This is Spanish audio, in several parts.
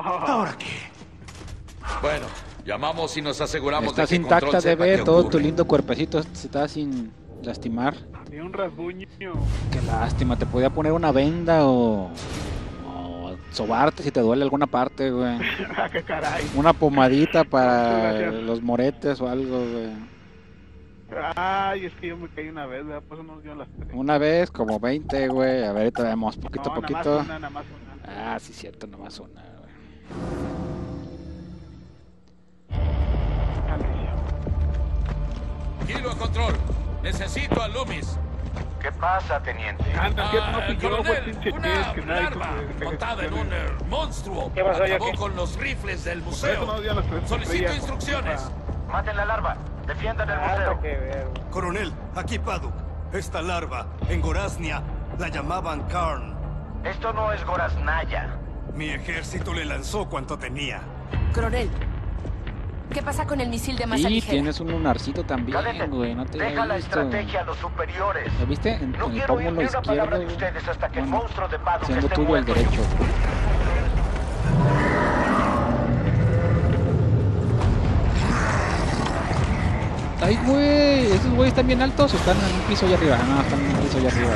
¿Ahora qué? Bueno, llamamos y nos aseguramos Estás de que Control intacta, sepa DB, qué todo tu ocurre. lindo cuerpecito se está sin lastimar. Ni un rasguño. Qué lástima, te podía poner una venda o sobarte si te duele alguna parte, güey. ¡Qué caray! Una pomadita para Gracias. los moretes o algo, güey. Ay, es que yo me caí una vez, ¿verdad? Pues nos dio las tres. Una vez, como 20, güey. A ver, ahorita vemos, poquito a No, poquito. nada más una. Ah, sí, cierto, nomás una, güey. Kilo a Control. Necesito a Loomis. ¿Qué pasa, teniente? Anda, que no fui yo, fue coronel, pinche una Ches, que nadie larva montada en un monstruo. ¿Qué pasó, Acabó Jackie? con los rifles del Por eso museo. nos dio las tres. Solicito instrucciones. Maten la larva. Defiendan el museo. Coronel, aquí Paduk. Esta larva, en Goraznia, la llamaban Karn. Esto no es Goraznaya. Mi ejército le lanzó cuanto tenía. Coronel, ¿qué pasa con el misil de masa Y ligera? tienes un lunarcito también, Cadete, güey. No te deja había la visto. estrategia a los superiores. ¿Lo viste? En No el quiero oír pómulo ni una palabra izquierdo, de güey. ustedes hasta que el Bueno, monstruo de Paduk siendo esté tuyo el muerto. derecho. Ay, güey, ¿esos güeyes están bien altos o están en un piso allá arriba? No, están en un piso allá arriba.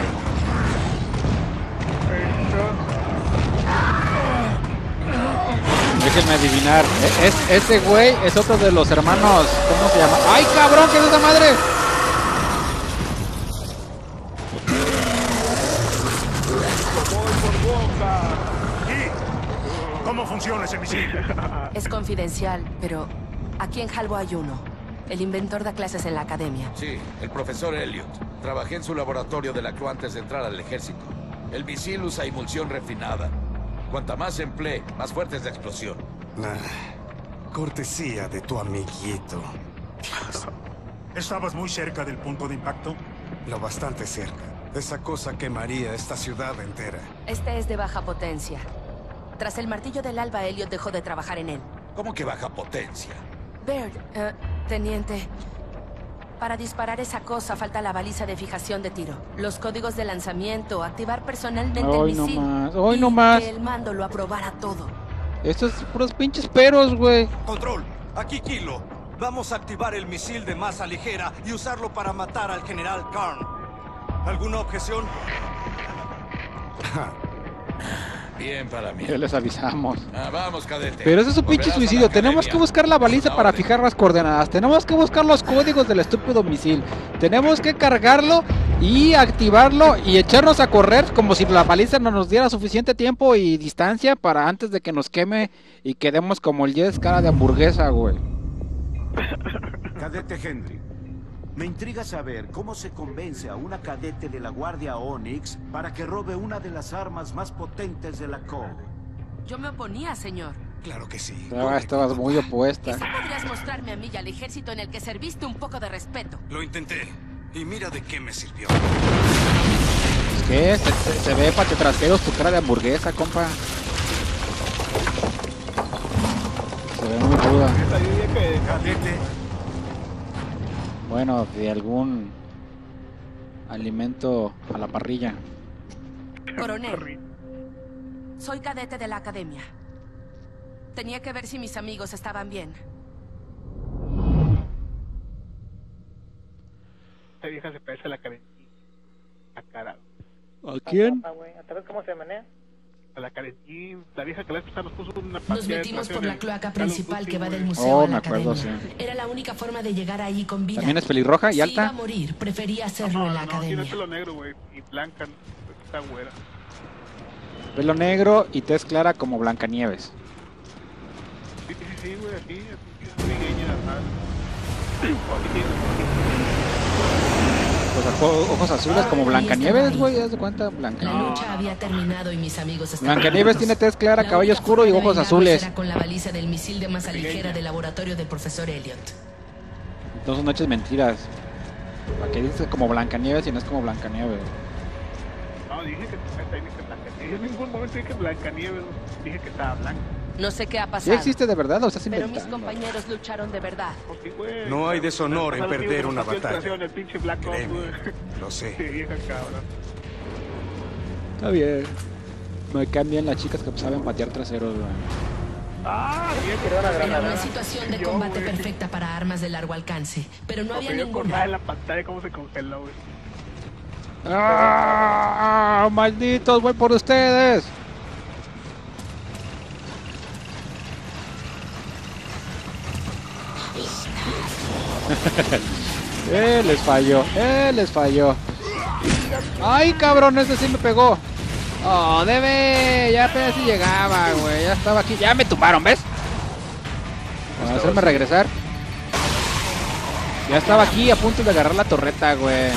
Déjenme adivinar. Ese güey es otro de los hermanos. ¿Cómo se llama? ¡Ay, cabrón! ¿Qué es esa madre? ¿Y cómo funciona ese misil? Es confidencial, pero aquí en Halvo hay uno. El inventor da clases en la academia. Sí, el profesor Elliot. Trabajé en su laboratorio de la CLU antes de entrar al ejército. El misil usa emulsión refinada. Cuanta más se emplee, más fuerte es la explosión. Cortesía de tu amiguito. ¿Estabas muy cerca del punto de impacto? Lo bastante cerca. Esa cosa quemaría esta ciudad entera. Este es de baja potencia. Tras el martillo del alba, Elliot dejó de trabajar en él. ¿Cómo que baja potencia? Baird, teniente. Para disparar esa cosa falta la baliza de fijación de tiro, los códigos de lanzamiento, activar personalmente el Hoy misil. hoy y no más. que el mando lo aprobara todo. Estos puros pinches peros, güey. Control, aquí Kilo. Vamos a activar el misil de masa ligera y usarlo para matar al general Karn. ¿Alguna objeción? Bien para mí. Ya les avisamos. Vamos, cadete. Pero ese es un pinche Volverás a suicidio. la Tenemos que academia. buscar la baliza Una para orden. fijar las coordenadas. Tenemos que buscar los códigos del estúpido misil. Tenemos que cargarlo y activarlo y echarnos a correr como si la baliza no nos diera suficiente tiempo y distancia para antes de que nos queme y quedemos como el Jess cara de hamburguesa, güey. Cadete Henry, me intriga saber cómo se convence a una cadete de la Guardia Onyx para que robe una de las armas más potentes de la COG. Yo me oponía, señor. Claro que sí. Estabas muy opuesta. Quizá podrías mostrarme a mí y al ejército en el que serviste un poco de respeto. Lo intenté. Y mira de qué me sirvió. Es que se ve patetraseros tu cara de hamburguesa, compa. Se ve muy ruda. Esa diría que Cadete, Bueno, de algún alimento a la parrilla. Coronel, soy cadete de la academia. Tenía que ver si mis amigos estaban bien. esa vieja se parece a la Karen. A cara. ¿A quién? ¿Sabes cómo se menea? A la Karen, la vieja que la vez pasada nos puso una Nos pastilla de metimos por tracción la en cloaca Call of principal Duty, que va güey. del museo Oh, a la me acuerdo, academia. sí. Era la única forma de llegar ahí con vida. ¿También es pelirroja y Si alta? iba a morir, prefería hacerlo No, en la no, tiene academia. el pelo negro, güey, y blanca, está güera. Pelo negro y tez clara como Blancanieves. Sí, güey, así, trigueña, Ojos azules como Blancanieves, güey, ¿te das cuenta? La Blancanieves. lucha había terminado y mis amigos estaban Blancanieves muertos. tiene tez clara, La cabello única oscuro y forma de ojos vengarlos azules. era con la baliza del misil de masa ligera del laboratorio del profesor Elliot. No son noches mentiras. ¿Para qué dices como Blancanieves y no es como Blancanieves? No, dije que Blancanieves. En ningún momento dije Blancanieves, dije que estaba blanca. No sé qué ha ¿Sí pasado, existe de verdad o estás pero mis inventando? compañeros lucharon de verdad. Porque, güey, No hay deshonor en pasado perder digo, una nos pasó el batalla. trasero en el pinche Black Ops, créeme, güey. lo sé. Sí, vieja cabrón. Está bien. Me cambian las chicas que saben patear traseros, güey. Ah, bien, Quiero una Era granada. una situación de Yo, combate güey. perfecta para armas de largo alcance, pero no había me dio ninguna. acordar en la pantalla cómo se congeló, güey. ¡Ah! ¡Malditos! ¡Voy por ustedes! Les falló, les falló. ¡Ay, cabrón! Ese sí me pegó. ¡Oh, debe! Ya apenas si llegaba, güey. Ya estaba aquí. Ya me tumbaron, ¿ves? Para hacerme regresar. Ya estaba aquí a punto de agarrar la torreta, güey.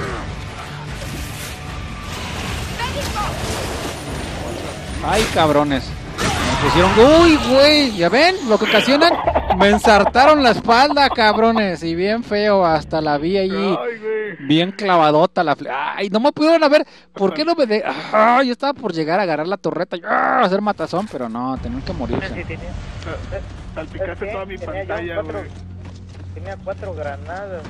¡Ay, cabrones! Me pusieron... ¡Uy, güey! ¿Ya ven lo que ocasionan? Me ensartaron la espalda, cabrones. Y bien feo, hasta la vi allí. Ay, güey. Bien clavadota la... ¡Ay, no me pudieron ver! ¿Por qué no me de...? ¡Ah! Yo estaba por llegar a agarrar la torreta y hacer matazón, pero no, tenían que Sí, morirse. tenía. Salpicaste toda mi Tenía yo pantalla, güey. Tenía 4 granadas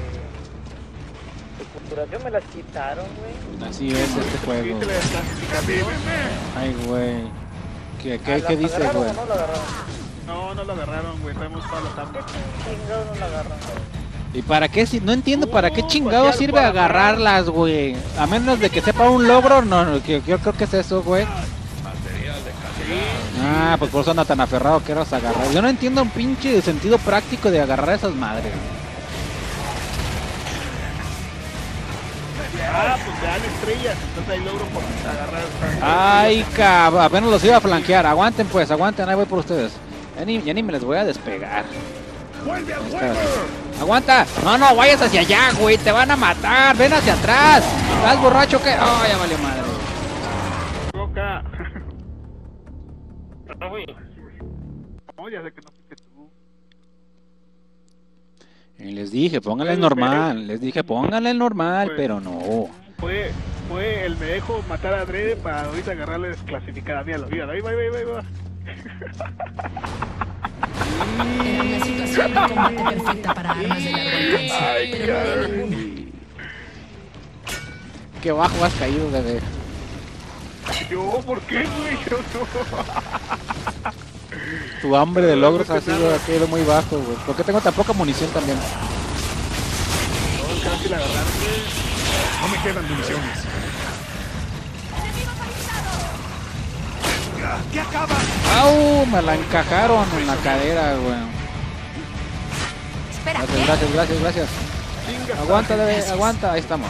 de culturación, me las quitaron, güey. Así es este juego. Viste la desclasificación. Ay, güey. ¿Qué ¿La dice, agarraron güey? o no la agarraron? No lo agarraron, güey. Traemos todas las armas. Chingado, no la agarraron. ¿Y para qué? No entiendo para qué chingado pues ya sirve para agarrarlas, güey. A menos de que sepa un logro, no, que yo creo que es eso, güey. Material de calidad. Ah, pues por eso anda tan aferrado que eras agarrar. Yo no entiendo un pinche sentido práctico de agarrar esas madres. Ah, pues te dan estrellas. Entonces hay logro por agarrar. Ay, cabrón, apenas los iba a flanquear. Aguanten pues, aguanten, ahí voy por ustedes. Ya ni me les voy a despegar. ¡Vuelve al Ahí juego! está. ¡Aguanta! No, vayas hacia allá, güey, te van a matar. Ven hacia atrás. ¿Estás borracho o qué? Oh, ya valió madre. Boca. No, güey. No, ya sé que no fuiste tú. Y les dije, pónganle el normal. Les dije, pónganle el normal, pero no. Fue el me dejo matar a Drede para ahorita agarrarle desclasificada. Míralo. Ahí va. Era una situación de combate perfecta para armas de largo alcance, pero no había ninguna. Qué bajo has caído, bebé. Yo, ¿por qué, güey? Yo no. Tu hambre de logros ha caído muy bajo, güey. ¿Por qué tengo tan poca munición también? No, casi la agarraron, güey. No me quedan municiones. ¿Qué acaba? ¡Au! Me la encajaron en la cadera, güey. Espera, Gracias. Aguanta, bebé, aguanta. Ahí estamos.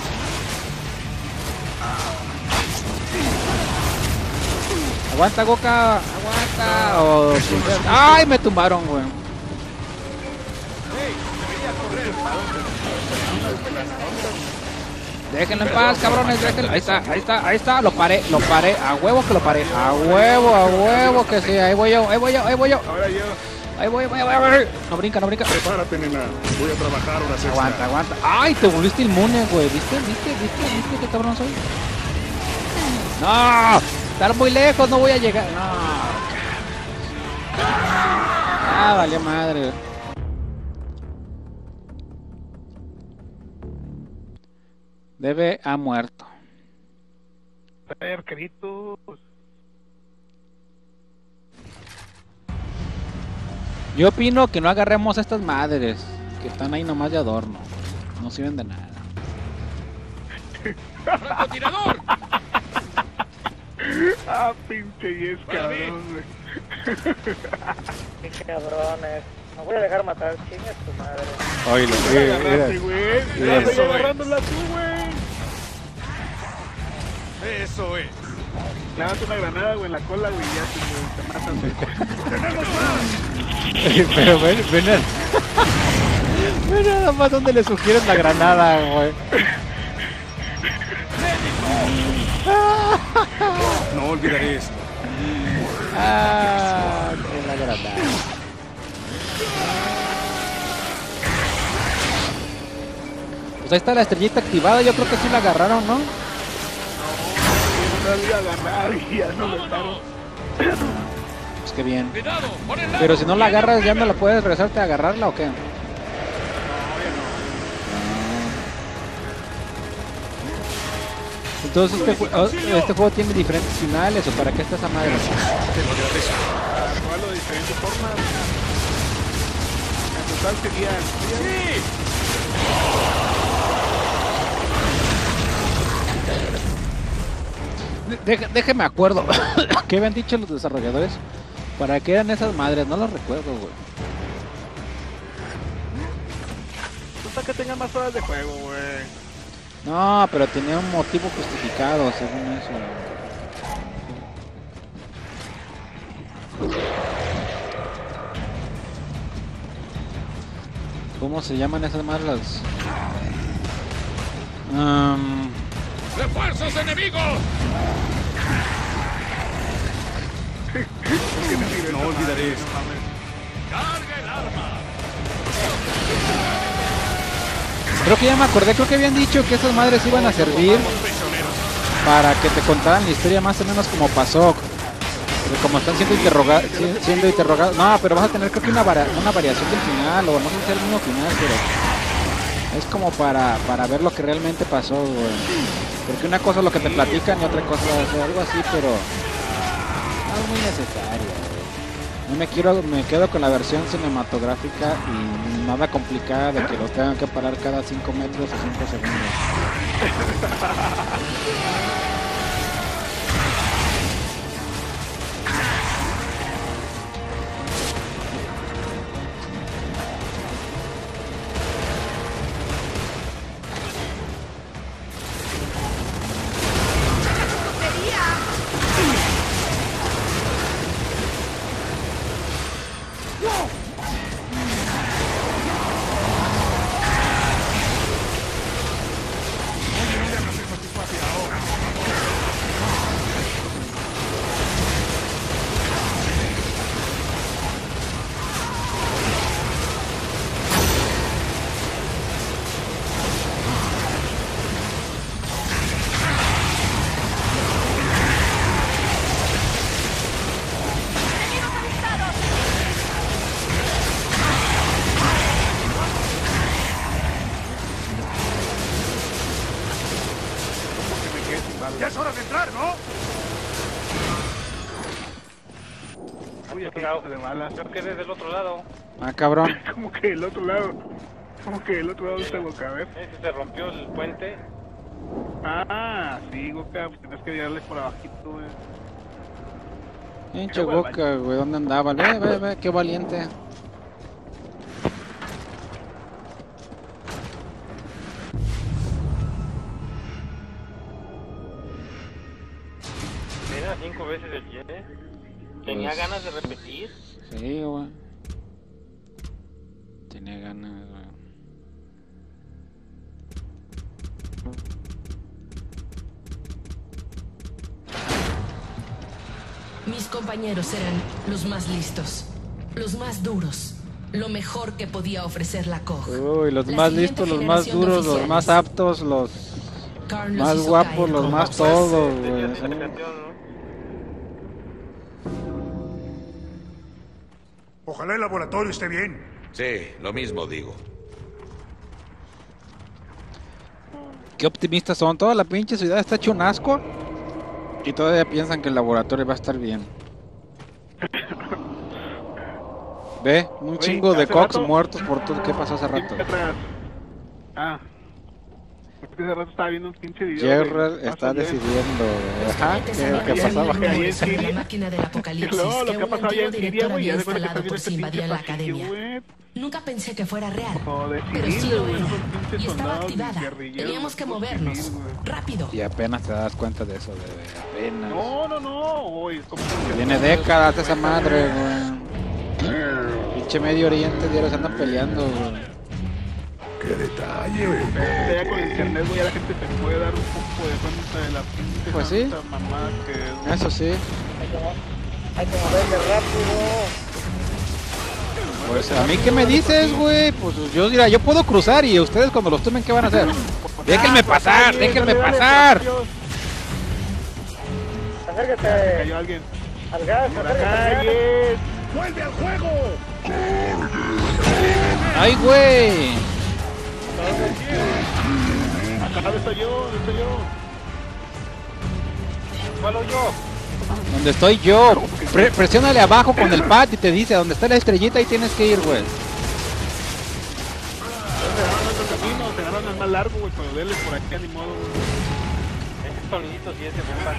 Aguanta, Goka. Aguanta. Oh, ¡ay! Me tumbaron, güey. Déjenlo en paz, cabrones, déjenlo. Ahí está, lo paré. A huevo que lo paré. A huevo que sí. Ahí voy yo. Ahora yo. Ahí voy. No brinca. Prepárate, nena. Voy a trabajar horas extra. Aguanta. Ay, te volviste inmune, güey. ¿Viste qué cabrón soy? No, estar muy lejos, no voy a llegar. No. Ah, valió madre. Debe ha muerto. A ver, queridos. Yo opino que no agarremos estas madres que están ahí nomás de adorno. No sirven de nada. ¡Francotirador! Ah, pinche yes, cabrón, güey. Qué cabrones. No voy a dejar matar, chingas tu madre. Oílo, La agarraste, güey. Mira. Estás ahí agarrándola tú, güey. Eso es. Clávate una granada, güey, en la cola, güey, y ya te matan, güey. ¡Tenemos más! Pero ven. Ven nada más donde le sugieren la granada, güey. No olvidaré esto. Ah, qué la granada. Pues ahí está la estrellita activada, yo creo que sí la agarraron, ¿no? No la iba a agarrar y ya no lo mataron. Pues qué bien. ¡Cuidado! ¡Por el lado! Pero si no la agarras, ¿ya no la puedes regresarte a agarrarla o qué? Entonces este juego tiene diferentes finales, ¿o para qué está esa madre? Igual lo diferentes formas. En total serían... Déjeme acuerdo. ¿Qué habían dicho los desarrolladores? ¿Para qué eran esas madres? No lo recuerdo, güey. Resulta que tengan más horas de juego, güey. No, pero tenía un motivo justificado, según eso. ¿Cómo se llaman esas madres? ¡Refuerzos enemigos! No olvidaré esto. ¡Carga el arma! Creo que ya me acordé, creo que habían dicho que esas madres iban a servir para que te contaran la historia más o menos como pasó. Como están siendo interrogados. No, pero vas a tener creo que una variación del final, o no sé si es el mismo final, pero es como para ver lo que realmente pasó, güey. Porque una cosa es lo que te platican y otra cosa es algo así, pero no es muy necesario, güey. Me quedo con la versión cinematográfica y nada complicada de que los tengan que parar cada 5 metros o 5 segundos. Ya es hora de entrar, ¿no? Uy, aquí no de balas. Creo que es del otro lado. Ah, cabrón. Como que el otro lado. Como que el otro lado está Goka, a ver. Se rompió el puente. Ah, sí, Goka, pues tienes que darle por abajito, güey. Pinche Goka, güey, ¿dónde andaba? Ve, qué valiente. Era 5 veces el Y. Tenía Pues, ganas de repetir. Sí, güey. Tenía ganas, güey. Mis compañeros eran los más listos, los más duros, lo mejor que podía ofrecer la COG. Uy, los La más siguiente listos, los más generación de duros, los oficiales. más aptos, los Karn los más hizo guapos, caer los como más fuerza. todos, güey. Tenía Sí. sensación, ¿no? Ojalá el laboratorio esté bien. Sí, lo mismo digo. Qué optimistas son. Toda la pinche ciudad está hecho un asco y todavía piensan que el laboratorio va a estar bien. Ve, un chingo de hace cox rato- muertos por todo. ¿Qué pasó hace rato? Atrás. Ah. Porque hace rato estaba viendo un pinche video. Gerrard de- está hace ayer. decidiendo, ajá, Los qué cadetes pasaba. sabían Ahí en sobre Siria. la máquina del apocalipsis Luego, lo que que ha un pasado allá antiguo en Siria, director güey, había ya de cuenta que instalado está por si viendo invadían la este pinche academia. pasillo, güey. Nunca pensé que fuera real, Como de pero sí civiles, lo güey, era. esos pinches Y estaba soldados activada. guerrilleros, Teníamos que esos movernos. civiles, güey. Rápido. Y apenas te das cuenta de eso, de apenas. No, güey. como que- Tiene décadas esa madre, güey. Pinche Medio Oriente diario se andan peleando, güey. ¡Qué detalle! Ya con internet, güey, ya la gente se puede dar un poco de cuenta de la pinche Pues sí. santa mamada que es. Eso sí. Hay que moverle rápido. Pues a mí, ¿qué me dices, güey? Pues yo, mira, yo puedo cruzar y ustedes cuando los tomen, ¿qué van a hacer? Déjenme pasar, déjenme pasar. Se Acércate cayó alguien. al gas, ¡Por la acércate al gas. calle! ¡Vuelve al juego! Ay, güey. Acá, ¿dónde estoy yo? ¿Cuál yo? Donde estoy yo. Presiónale abajo con el pad y te dice donde está la estrellita y tienes que ir, güey. Te agarran el más largo, güey, pero déles por aquí, ni modo, güey. Ese tornillito sí es de bomba.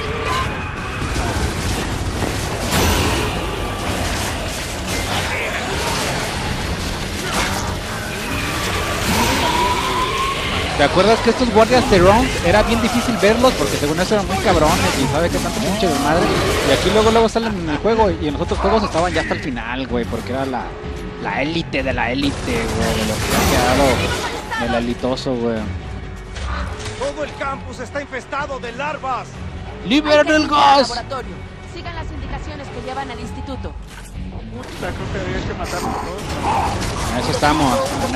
¿Te acuerdas que estos guardias de round era bien difícil verlos? Porque según eso eran muy cabrones y sabe que tanto pinche desmadre. Y aquí luego salen en el juego y en los otros juegos estaban ya hasta el final, güey, porque era la élite de la élite, güey, de lo que ha quedado del elitoso, güey. Todo el campus está infestado de larvas. ¡Liberen el gas! Laboratorio. Sigan las indicaciones que llevan al instituto. Puta, creo que había que matarlos todos. En eso estamos, güey.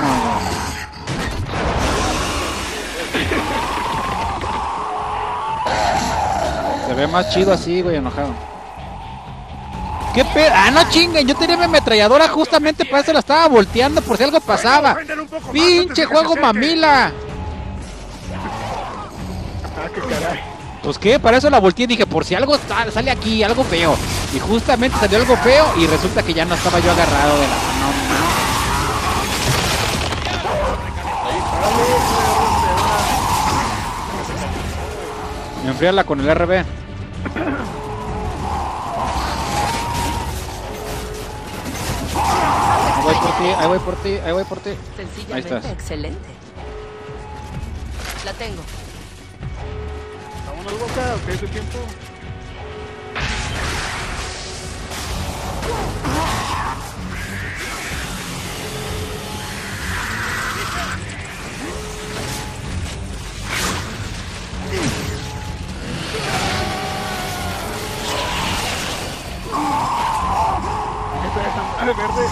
Se ve más chido así, güey, enojado. ¿Qué pedo? Ah, no chinguen, yo tenía mi ametralladora justamente para eso la estaba volteando por si algo pasaba. ¡Pinche juego mamila! Ah, qué caray. Pues qué, para eso la volteé y dije, por si algo sale aquí, algo feo. Y justamente salió algo feo y resulta que ya no estaba yo agarrado de la mano. Me enfríala con el RB. Ahí voy por ti. Sencillamente Ahí estás. excelente. La tengo. Vámonos, Boca, ¿ok? ¿Es el tiempo? Esa verde.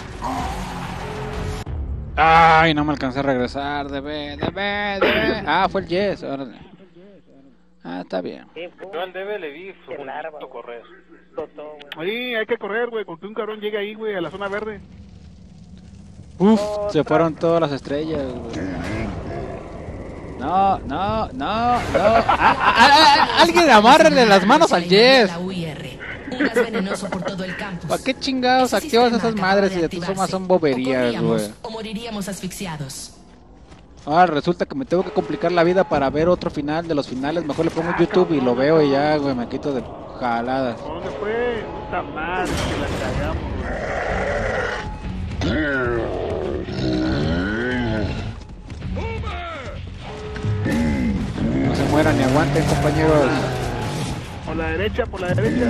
Ay, no me alcancé a regresar. Debe. Ah, fue el Yes. Órale. Ah, está bien. Yo al debe le vi su bonito correr. Ahí hay que correr, güey, con que un cabrón llegue ahí, güey, a la zona verde. Uf, se fueron todas las estrellas, güey. No. Alguien amárrele las manos al Yes. La UIR. Un gas venenoso por todo el campus. ¿Para qué chingados Ese activas sistema esas madres y de acababa todas formas son activarse. boberías, O güey? corríamos o moriríamos asfixiados. Ahora resulta que me tengo que complicar la vida para ver otro final de los finales. Mejor le pongo YouTube y lo veo y ya, güey, me quito de jaladas. ¿Dónde fue? Puta madre, que la cagamos, güey. No se mueran ni aguanten, compañeros. Por la derecha.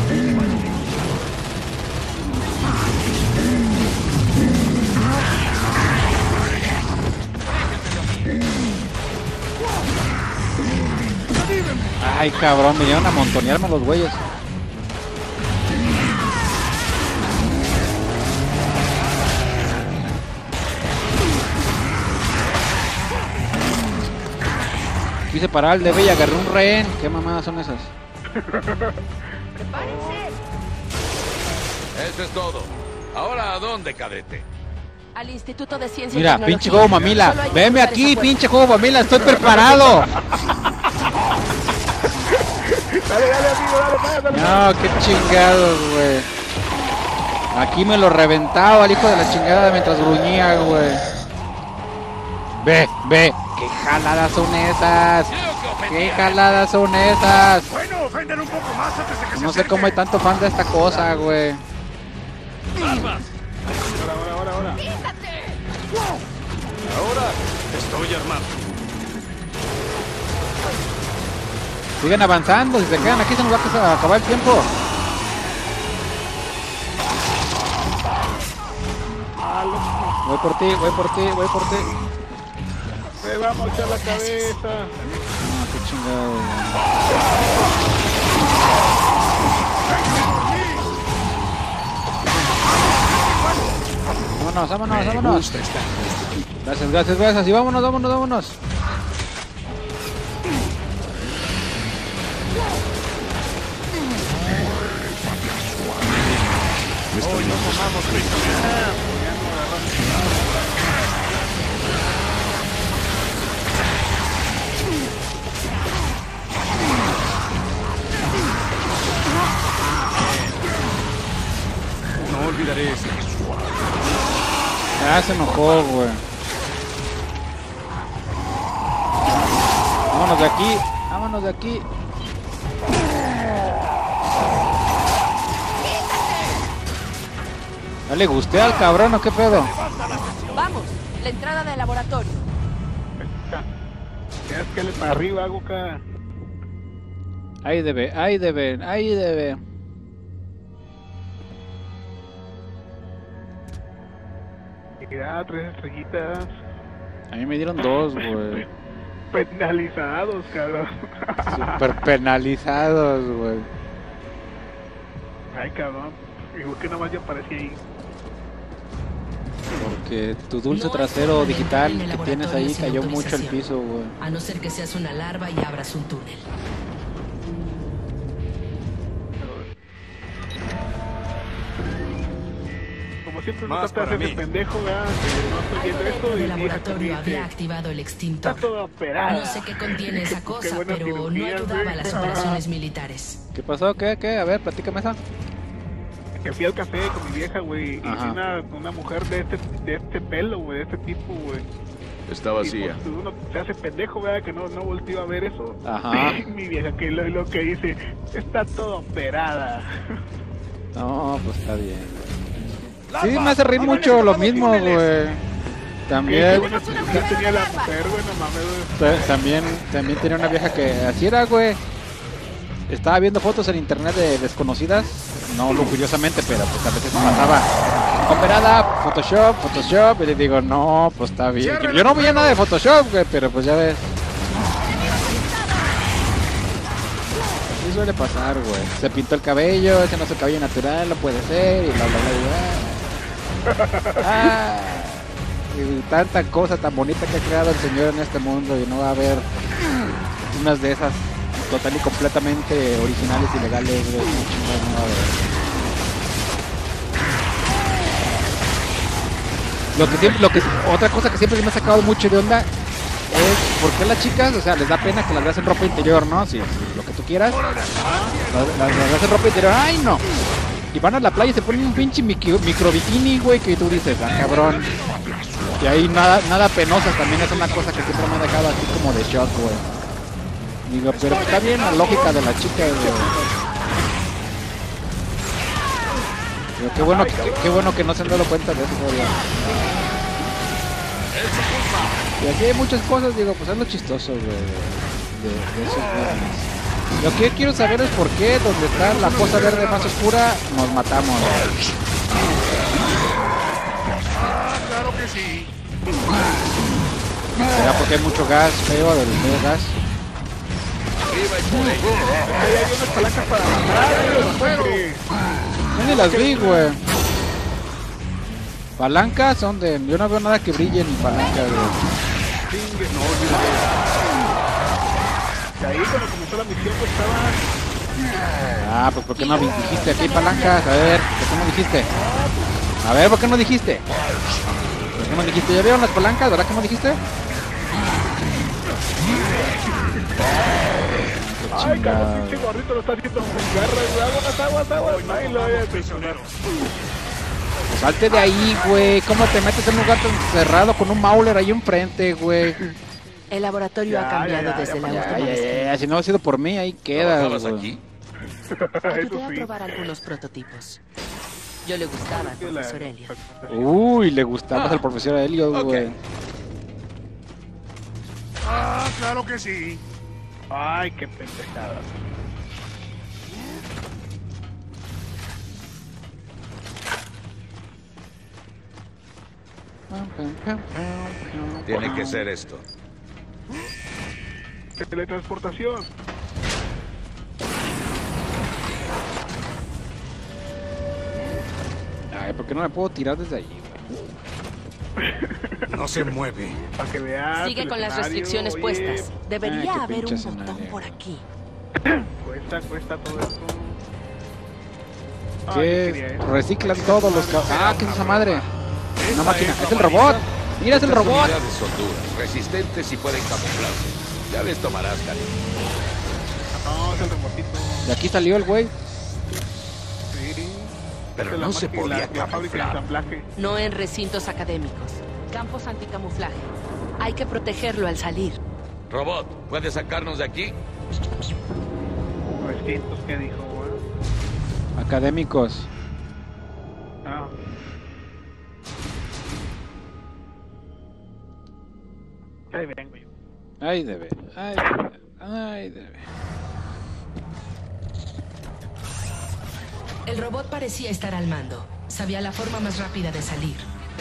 Ay, cabrón, me llevan a montonearme los güeyes. Quise parar el DB y agarré un rehén. ¿Qué mamadas son esas? Eso es todo. Ahora, ¿a dónde, cadete? Al Instituto de Ciencia y Mira, Tecnología. pinche juego mamila. Solo hay que Veme cruzar aquí, esa puerta. pinche juego mamila. Estoy preparado. Dale, amigo, dale. No, qué chingados, güey. Aquí me lo reventaba el hijo de la chingada mientras gruñía, güey. Ve. ¿Qué jaladas son esas? ¿Qué jaladas son esas? Bueno, ofenden un poco más antes de que No sé cómo hay tanto fan de esta cosa, güey. ¡Armas! Ahora. Ahora estoy armado. Sigan avanzando, si se quedan aquí se nos va a acabar el tiempo. Voy por ti. Me vamos a echar la cabeza. No, qué chingado, güey. Vámonos. Gracias. Y vámonos. olvidaré eso. Ah, se enojó, güey. Vámonos de aquí. Vámonos de aquí. ¿Ya le gusté al cabrón o qué pedo? Vamos, la entrada del laboratorio. Tienes que irle para arriba, Goka. Ahí debe, ahí debe, ahí debe. Mira, 3 estrellitas. A mí me dieron 2, güey. Penalizados, cabrón. Super penalizados, güey. Ay, cabrón. Igual que nomás yo aparecí ahí. Porque tu dulce No hay trasero forma de digital entrar en el que tienes ahí laboratorio sin cayó mucho al autorización. piso, güey. A no ser que seas una larva y abras un túnel. Como siempre, Más no te para haces mí. el pendejo, ¿verdad? Que no estoy Algo viendo dentro esto y del mi hija te laboratorio dice, había activado el extintor. está todo operada. No sé qué contiene esa Qué cosa, buena pero no cirugía, ayudaba güey. a las operaciones militares. ¿Qué pasó? ¿Qué? ¿Qué? A ver, platícame esa. Que fui al café con mi vieja, güey, y Ajá. una mujer de este pelo, güey, de este tipo, güey. Está Y vacía. pues, uno se hace pendejo, ¿verdad? Que no volteó a ver eso. Ajá. Mi vieja, que lo que dice, está todo operada. No, pues está bien. Sí, me hace reír mucho lo mismo, güey. También, Qué buena cirugía tenía la mujer, güey, no mames, güey. también tenía una vieja que así era, güey. Estaba viendo fotos en internet de desconocidas, no lujuriosamente, pero pues a veces me pasaba operada, Photoshop, y le digo, no, pues está bien. Yo no veía nada de Photoshop, güey, pero pues ya ves. Sí suele pasar, güey. Se pintó el cabello, ese no es el cabello natural, no puede ser, y bla, bla, bla, bla. Ah, y tanta cosa tan bonita que ha creado el Señor en este mundo, y no va a haber unas de esas total y completamente originales y legales, güey. No, chingados, no va a haber. Otra cosa que siempre me ha sacado mucho de onda es por qué las chicas, o sea, les da pena que las veas en ropa interior, ¿no? Si lo que tú quieras, las veas en ropa interior, ¡ay no! Y van a la playa y se ponen un pinche micro bikini, güey, que tú dices, ah, cabrón. Y ahí nada penosas también es una cosa que siempre me ha dejado así como de shock, güey. Digo, pero está bien la lógica de la chica, güey. Pero qué bueno que no se han dado cuenta de eso, güey. Y aquí hay muchas cosas, digo, pues es lo chistoso, güey, de esos güeyes. Lo que yo quiero saber es por qué donde está la cosa verde más oscura nos matamos. Claro que sí. ¿Será porque hay mucho gas feo del medio gas? Arriba y por ello. Ahí hay unas palancas para bajar, güey. Yo ni las vi, güey. Palancas son de... Yo no veo nada que brille en palancas, güey. Chingue, no, olvídate. De ahí cuando comenzó la misión pues estaba... Ah, pues ¿por qué no dijiste aquí palancas? A ver, ¿por qué no dijiste? A ver, ¿por qué no dijiste? ¿Por qué no dijiste? ¿Ya vieron las palancas? ¿Verdad que no dijiste? Ay, cabrón, pinche gorrito lo está haciendo con garras, güey. Aguas. Ay, lo voy a prisionero. Pues salte de ahí, güey. ¿Cómo te metes en un lugar tan cerrado con un Mauler ahí enfrente, güey? El laboratorio ha cambiado desde la última vez que Ya, si no ha sido por mí, ahí queda, ¿Trabajabas güey. aquí? ayudé a sí. probar algunos prototipos. Yo le gustaba al profesor Elliot. Uy, le gustaba al profesor Elliot, güey. Ah, claro que sí. Ay, qué pendejada. Tiene que ser esto. Teletransportación. Ay, ¿por qué no me puedo tirar desde allí, güey? No se mueve. Para que veas. Sigue el con las escenario, restricciones oye, puestas. Debería qué haber un pinche botón escenario. por aquí. Cuesta todo esto. Ay, yo Que quería eso. reciclan todos los... ¿Qué es esa madre? Una máquina. ¡Es el robot! ¡Mira, es el Estas robot! unidades son duras, resistentes y pueden camuflarse. Ya les tomarás, cariño. No, es el remotito. De aquí salió el güey. Sí. Pero De no se podía la fábrica de camuflar. ensamblaje. No en recintos académicos. Campos anticamuflaje. Hay que protegerlo al salir. Robot, ¿puedes sacarnos de aquí? 900, ¿qué dijo, güey? Académicos. Ah. Ahí vengo yo. Ay, debe. Ay, debe. Ay, debe. El robot parecía estar al mando. Sabía la forma más rápida de salir.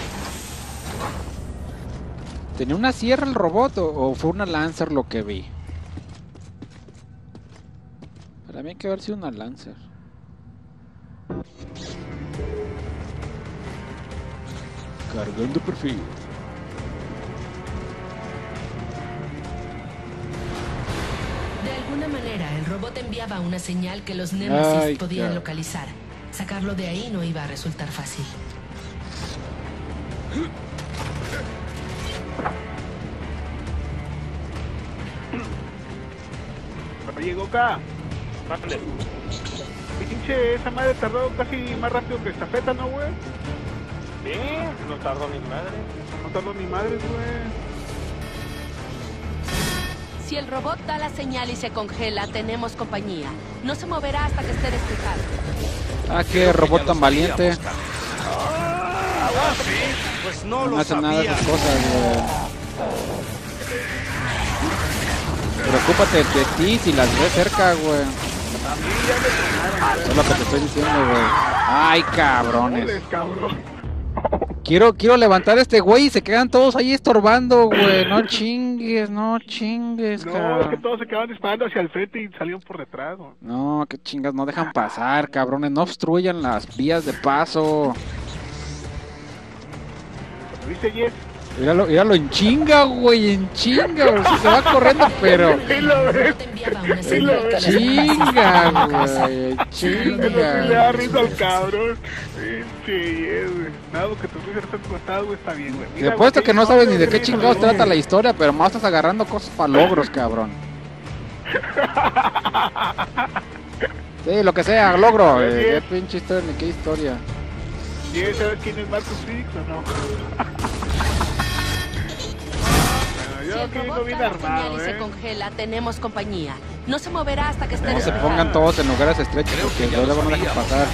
¿Tenía una sierra el robot o fue una Lancer lo que vi? Para mí hay que haber sido una Lancer. Cargando perfil. De alguna manera, el robot enviaba una señal que los Nemesis Ay, podían claro. localizar. Sacarlo de ahí no iba a resultar fácil. Oye, Goka, Mándale. pinche, esa madre tardó casi más rápido que estafeta, ¿no, güey? Sí, no tardó ni madre. No tardó ni madres, güey. Si el robot da la señal y se congela, tenemos compañía. No se moverá hasta que esté despejado. Ah, qué robot tan valiente. Pues no No lo hace nada de sabía. esas cosas, güey. Preocúpate de ti si las ves cerca, güey. Eso es lo que te estoy diciendo, güey. Ay, cabrones. Joder, cabrón. Quiero levantar a este güey y se quedan todos ahí estorbando, güey. No chingues, No, es que cabrón. todos se quedaban disparando hacia el frente y salieron por detrás, güey. No, qué chingas, no dejan pasar, cabrones. No obstruyan las vías de paso. ¿Viste, Jess? Míralo en chinga, güey, en chinga, güey. Se va corriendo, pero... Sí lo El ves. robot enviaba una Sí, señal lo que los Chinga, Nemesis güey, Pero sí le chinga. da risa al cabrón. Pinche Jess, güey. Nada, que tus risas están cortadas, güey, está bien, güey. Te apuesto que no sabes ni de qué chingados trata la historia, pero más estás agarrando cosas para logros, cabrón. Sí, lo que sea, logro. Qué pinche historia, ni qué historia. ¿Quieres saber quién es Marcus Fix o no? Si Yo el aquí vengo robot bien da la señal armado, y se congela, tenemos compañía. No se moverá hasta que esté No se despejado. pongan todos en lugares estrechos Creo porque que ya luego lo no dejan sabíamos. pasar.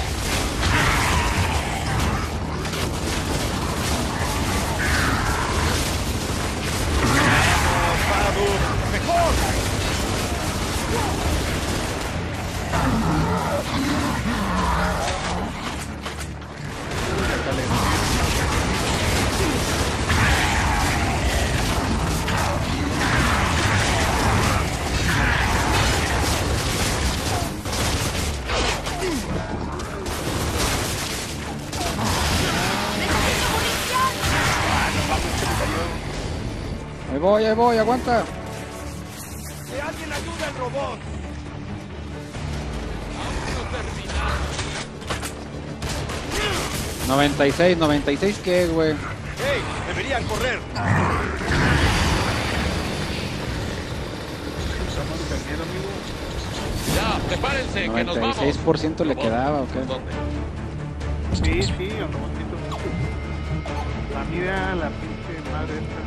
Ahí voy, aguanta. ¡Que alguien ayude al robot! 96 qué, güey. ¡Hey! ¡Deberían correr! Ya, prepárense, que nos vamos. 96% le quedaba, ¿ok? ¿Dónde? Sí, sí, un robotito. La mira, la pinche madre esta.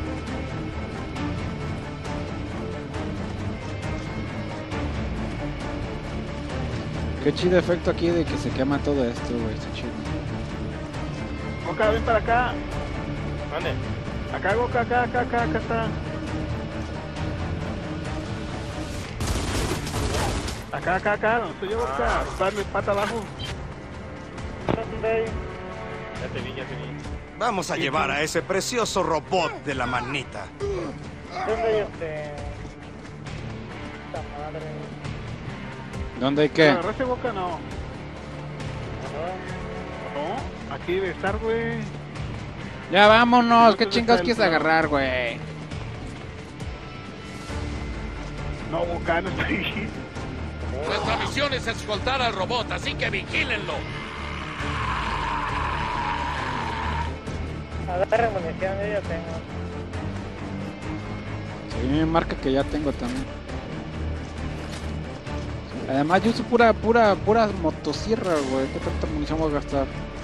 Qué chido efecto aquí de que se quema todo esto, güey. Está chido. Goka, ven para acá. Mande. Acá, Goka, acá está. Acá, donde estoy yo, Goka. Darle pata abajo. ¿Dónde? Ya te vi. Vamos a llevar a ese precioso robot de la manita. ¿Dónde Esta madre. ¿Dónde hay ¿Te qué? agarraste, Goka? No. Ajá. No, aquí debe estar, güey. Ya vámonos, ¿qué ¿Dónde chingados está el quieres plan? agarrar, güey? No, Goka, no está ahí. Nuestra misión es escoltar al robot, así que vigílenlo. Agarra munición, yo ya tengo. Sí, me marca que ya tengo también. Además yo uso pura motosierra, güey. ¿Qué tanta munición voy a gastar?